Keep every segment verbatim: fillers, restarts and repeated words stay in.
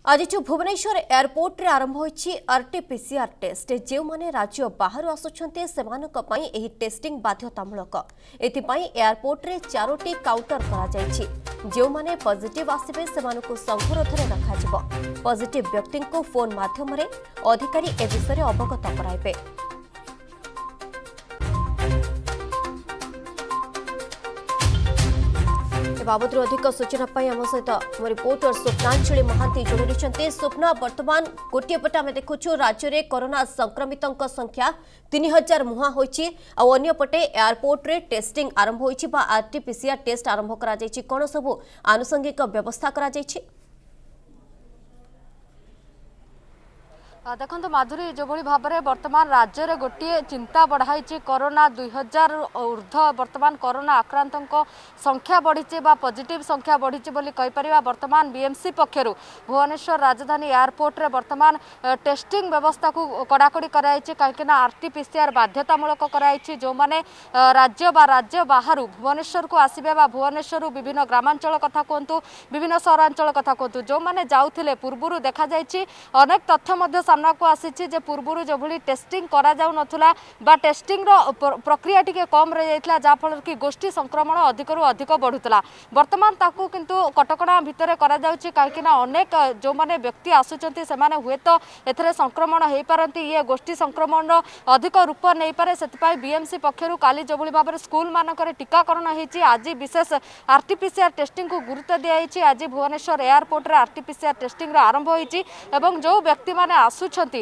आज जो भुवनेश्वर एयरपोर्ट रे आरंभ होईछि आरटीपीसीआर टेस्ट जो माने राज्य बाहर आसुछन्ते सेमानक पई एही टेस्टिंग बाध्यतामूलक एथिपाई एयरपोर्ट रे चारोटी काउंटर करा जाईछि जो माने पॉजिटिव आसीबे सेमानकु संघरोधरे रखा जिवो पॉजिटिव व्यक्ति को फोन माध्यम रे अधिकारी ए विषय अवगत कराइबे। बाबद अधिक सूचना आम सहित रिपोर्टर स्वप्नांजलि महांती जोड़ी रही। स्वप्ना वर्तमान गोटे पटे आम देखु राज्य में कोरोना संक्रमितों संख्या तीन हजार मुहां होइछि आ अन्य पटे एयरपोर्ट रे टेस्टिंग आरंभ होइछि बा आरटीपीसीआर टेस्ट आरंभ करा जाइछि कोन सब आनुषंगिक व्यवस्था करा जाइछि। देखो माधुरी जो भाव में वर्तमान राज्य में गोटे चिंता बढ़ाई कोरोना दुई हजार ऊर्ध वर्तमान कोरोना आक्रांतों संख्या बढ़ी पॉजिटिव संख्या बढ़ी कहीपर। वर्तमान बीएमसी पक्षर भुवनेश्वर राजधानी एयरपोर्ट रे वर्तमान टेस्टिंग व्यवस्था को कड़ाकड़ी कराई कहीं आरटीपीसीआर बाध्यतामूलक कराई जो मैंने राज्य बा राज्य बाहर भुवनेश्वर को आसबे भुवनेश्वर विभिन्न ग्रामांचल कथा कहतु विभिन्न सहरांचल कथा कहतु जो मैंने जाऊे पूर्व देखा अनेक तथ्य सामना को आसी जे पूर्व जो भली टेस्टिंग करा जाउ नथुला बा टेस्टिंग रो प्रक्रिया टिके कम रह जाइतला जा फल कि गोष्ठी संक्रमण अधिक रु अधिक बढ़ुतला। वर्तमान ताकू किंतु कटकणा भितर करा जाउची काहेकि ना अनेक जो माने व्यक्ति आसुचंती से माने हुए तो एथरे संक्रमण हेई पारंती ये गोष्ठी संक्रमण रो अधिक रूप नै पारे सेतिपाई बीएमसी पक्षरु काली जो भली भाबरे स्कूल मानकरे टीकाकरण हेची आज विशेष आरटीपीसीआर टेस्टिंग को गुरुत्व दिया हेची। आज भुवनेश्वर एयरपोर्ट रे आरटीपीसीआर टेस्टिंग रो आरंभ होईची एवं जो व्यक्ति माने आसु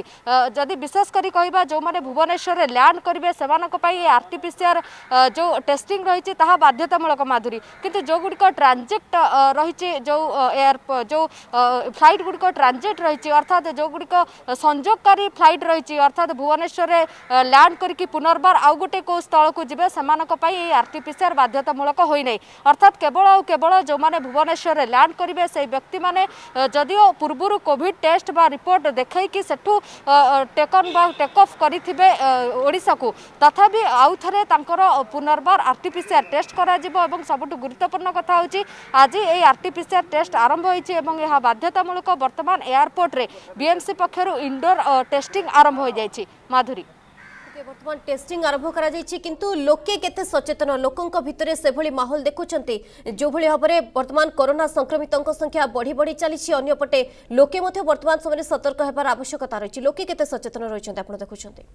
जदि विशेष करी कहबा जो माने भुवनेश्वर रे लैंड करिवे सेमानक पई आरटीपीसीआर जो टेस्टिंग रहिछि ताहा बाध्यतामूलक माधुरी किंतु जो गुडिक ट्रांजिट रहिछि जो एयर जो फ्लाइट गुडिक ट्रांजिट रहिछि अर्थात जो गुडिक संयोगकारी फ्लाइट रहिछि अर्थात भुवनेश्वर रे लैंड करके पुनर्बार आउ गोटे को स्थल को जिवे सेमानक पई आरटीपीसीआर बाध्यतामूलक होई नै अर्थात केवल आ केवल जो माने भुवनेश्वर रे लैंड करिवे से व्यक्ति माने जदिओ पूर्वरु कोविड टेस्ट बा रिपोर्ट देखै कि सेठू टेकन बा टेक ऑफ करिथिबे ओडिसा को तथापि आउ थरे तांकर पुनर्बार आरटीपीसीआर टेस्ट करा जिवो एवं सबटु गुरुत्वपूर्ण कथा होची आज ए आरटीपीसीआर टेस्ट आरंभ होईची एवं यह बाध्यतामूलक वर्तमान एयरपोर्ट रे बीएमसी पक्षरु इंडोर टेस्टिंग आरंभ हो जाईची। माधुरी वर्तमान टेस्टिंग आरंभ करा जायछि किंतु लोके केते सचेतन लोकंक भितरे से भली माहौल देखुचंती जो भली भाबरे वर्तमान कोरोना संक्रमितों संख्या बढ़ी बढ़ी चली अन्य पटे लोके मध्य वर्तमान समय सतर्क हेबार आवश्यकता रही लोके केते सचेतन रहिचंती आपण देखुचंती।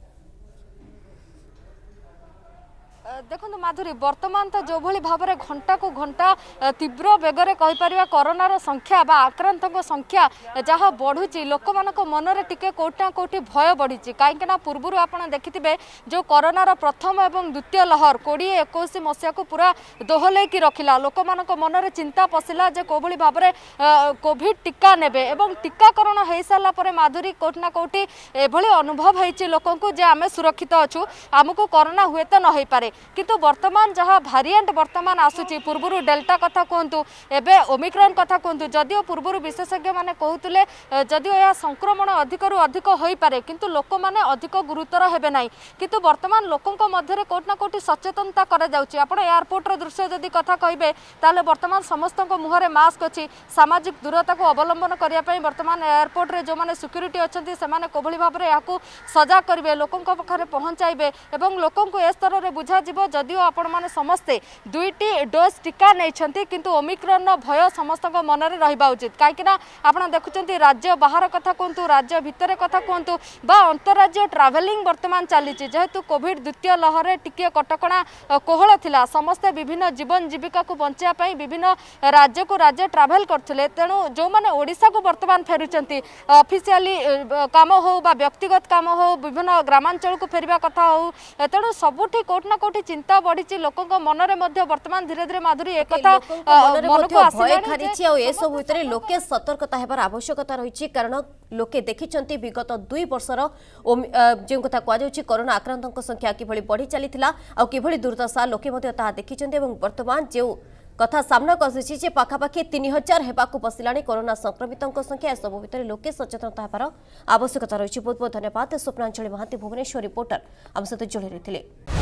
देखो माधुरी वर्तमान तो जो भली भाव में घंटा को घंटा तीव्र बेगर कहीपर कोरोनार संख्या बा आक्रांतों संख्या जहाँ बढ़ुची लोक मान मन में टिके कोटा कोटी भय बढ़ी कहीं पूर्व आप देखिथे जो कोरोनार प्रथम और द्वितीय लहर कोड़े एकुश मसीहा को पूरा दोहल रखिला लोक मान मन में चिंता पशिला जे कोभली भाव में कोविड टीका नेबे एवं टीकाकरण हो सारापर माधुरी कोटना कोटी एभली अनुभव होती लोक जे आम सुरक्षित अच्छू आमको कोरोना हुए तो न हो पारे किंतु वर्तमान जहाँ भारिएंट वर्तमान आसूची पूर्व डेल्टा कथा कहतु एबे ओमिक्रॉन कथा कहतु जदिओ पूर्व विशेषज्ञ माने कहते जदिओ यह संक्रमण अधिक रु अधिक हो पारे किंतु लोक माने अधिक गुरुतर हेबे नाही किंतु वर्तमान लोकंक मध्यरे कोटना कोटी सचेतनता करा जाउची। आपण एयरपोर्ट रो दृश्य जदि कथा कहिबे ताले वर्तमान समस्तक मुहरे मास्क अछि सामाजिक दूरता को अवलंबन करिया पई वर्तमान एयरपोर्ट रे जो माने सिक्युरिटी अछंती से माने कोभली भाबरे याकू सजा करिवे लोकंक पखरे पहुंचाइबे एवं लोकंक ए स्तर रे बुझा जिवो जदिओ आपण माने समस्ते दुईटी डोज टीका नहीं किंतु ओमिक्रॉन भय समस्त मन में रहा उचित कहीं आपड़ देखुं राज्य बाहर कथा कहतु राज्य भितर कथा कहतु बा अंतरराज्य ट्रावेलिंग वर्तमान चली जेहेतु कोविड द्वितीय लहर टिके कटकणा कोहल थिला समस्ते विभिन्न जीवन जीविका को बचाई विभिन्न राज्य को राज्य ट्रावेल करते तेणु जो मैंने ओडिशा को वर्तमान फेरुचंती ऑफिशियली काम हो बा व्यक्तिगत काम हो विभिन्न ग्रामांचल को फेरवा कथा हो तेणु सबुठी कोटना कोटी चिंता बढ़ी लोकों मन में वर्तमान धीरे धीरे माधुरी एक मन को आसी ए सब भितर लोके सतर्कता हेबार आवश्यकता रही कारण लोके देखिचंती विगत दुई वर्षर जो कथा कहुच्छी कोरोना आक्रांतों संख्या किभली बढ़ी चलीथिला आ किभली दुर्दशा लोके मध्य ताहा देखिचंती एवं वर्तमान जो कथा सामना आसी जे पाखापाखि तीन हजार हेबाकू बसिला कोरोना संक्रमितों संख्या सब भितर लोके सचेतनता हेबार आवश्यकता रही। बहुत बहुत धन्यवाद। स्वप्नांजलि महांती भुवनेश्वर रिपोर्टर आम सहित जोड़ी रही।